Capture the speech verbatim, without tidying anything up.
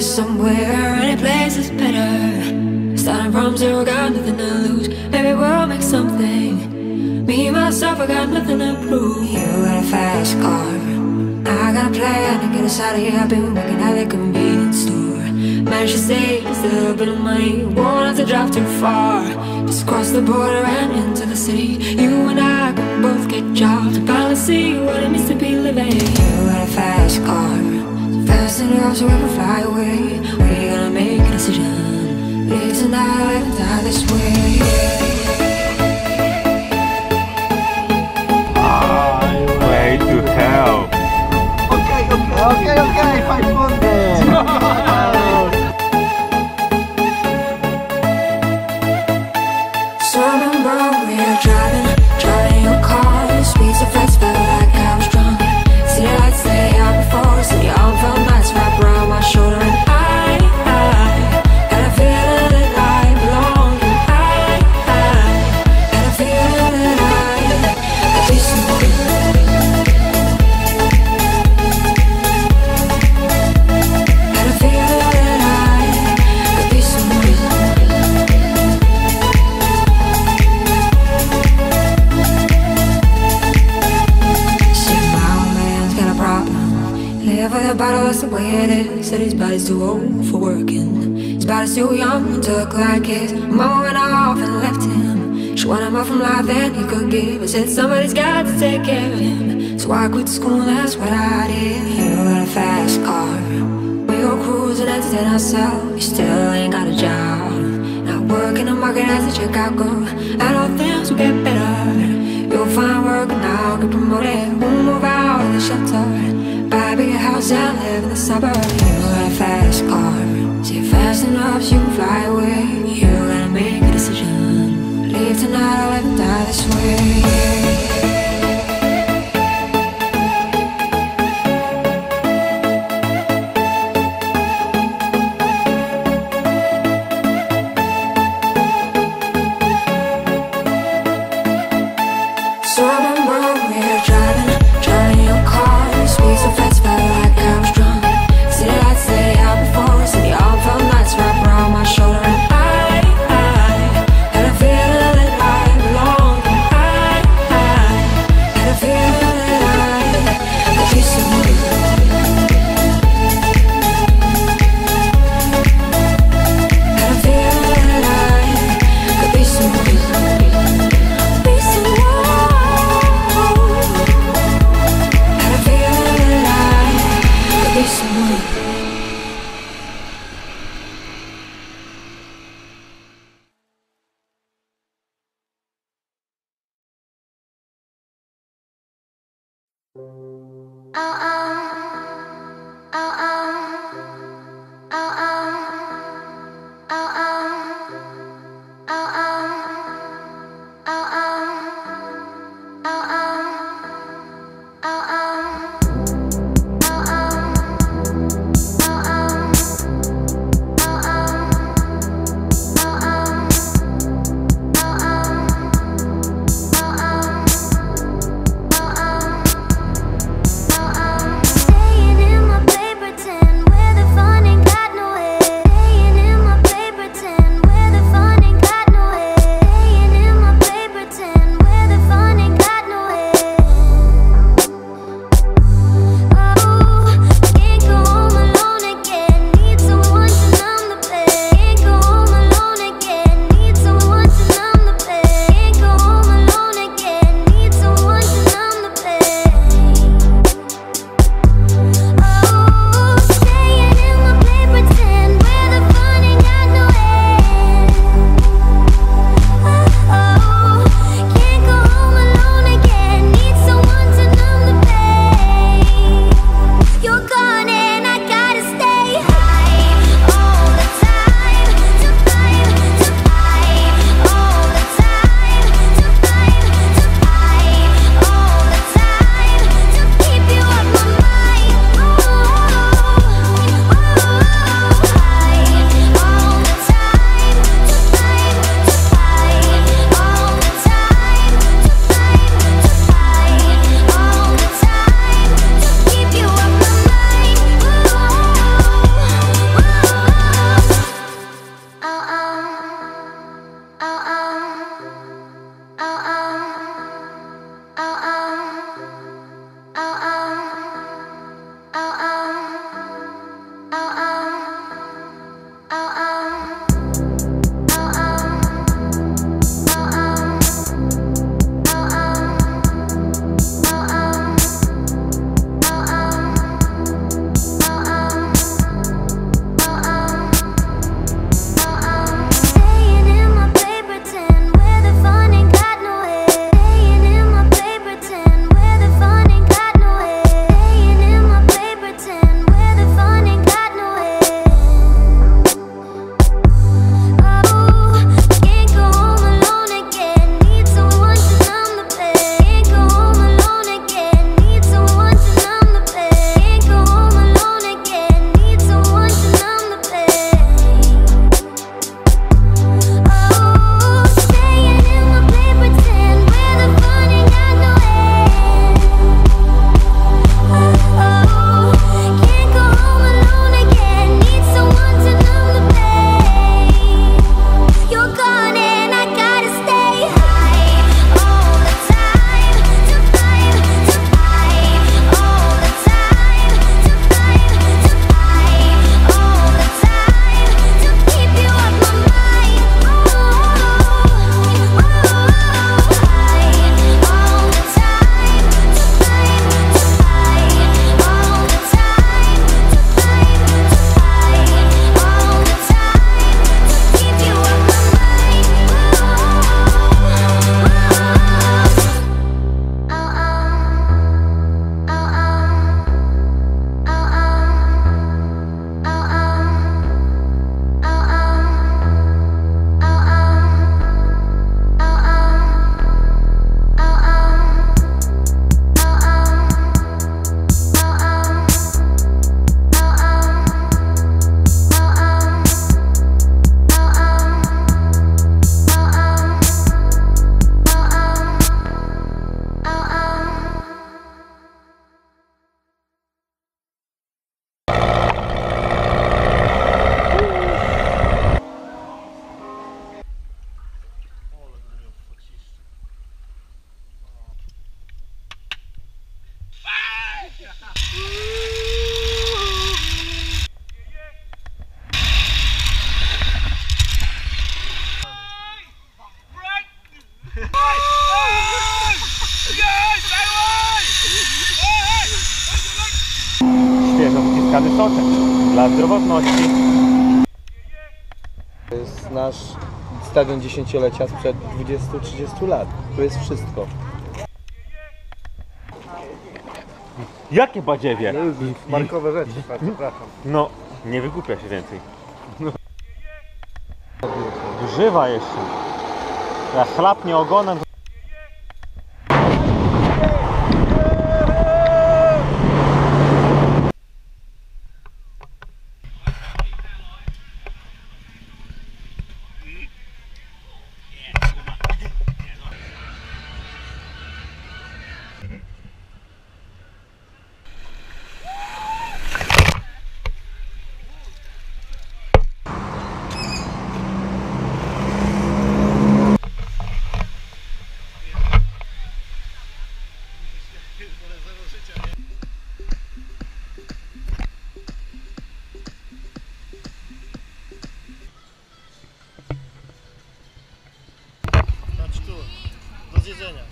somewhere, any place is better. Starting from zero, got nothing to lose. Maybe we'll make something. Me, myself, I got nothing to prove. You got a fast car, I got a plan to get us out of here. I've been working at the convenience store. Managed to save just a little bit of money. Won't have to drive too far. Just cross the border and into the city. You and I can both get jobs and finally see what it means to be living. You got a fast car, so fast enough so we can fly away. We're gonna make a decision. Live tonight and die this way. Way to hell. Okay, okay, okay, okay, five hundred. So I remember we were driving, driving your car. Speeds of fast, felt like I was drunk. City lights lay out before us, and your arm felt nice wrapped around my shoulder. And I, I had a feeling that I belonged. And I, I had a feeling that I could be someone. Had a feeling that I could be someone. Live with a bottle, that's the way it is. Said his body's too old for working. His body's too young to look like his. Mama went off and left him. She wanted more from life than he could give. I said somebody's got to take care of him. So I quit school, that's what I did. You got a fast car, we go cruising, entertain ourselves. You still ain't got a job. Not working the market as a checkout girl. I know things will get better. You'll find work and I'll get promoted. We'll move out of the shelter, buy a bigger house and live in the suburbs. You got a fast car, say fast enough so you can fly away. You gotta make a decision. Leave tonight or live and die this way. So I remember we were driving, driving your car. Speeds so fast, felt like I was drunk. City lights lay out before us, and your arm felt nice wrapped around my shoulder. And I, I had a feeling that I belonged. And I, I had a feeling that I could be someone. Had a feeling that I could be someone. Be someone. Uh-uh. Mieszany soczek dla zdrowotności. To jest nasz stadion dziesięciolecia sprzed dwudziestu trzydziestu lat. Tu jest wszystko. Jakie badziewie? No już markowe rzeczy, przepraszam. No, nie wygłupia się więcej. Żywa jeszcze. Jak chlapnie ogonem. To... Patrz tu, do zjedzenia.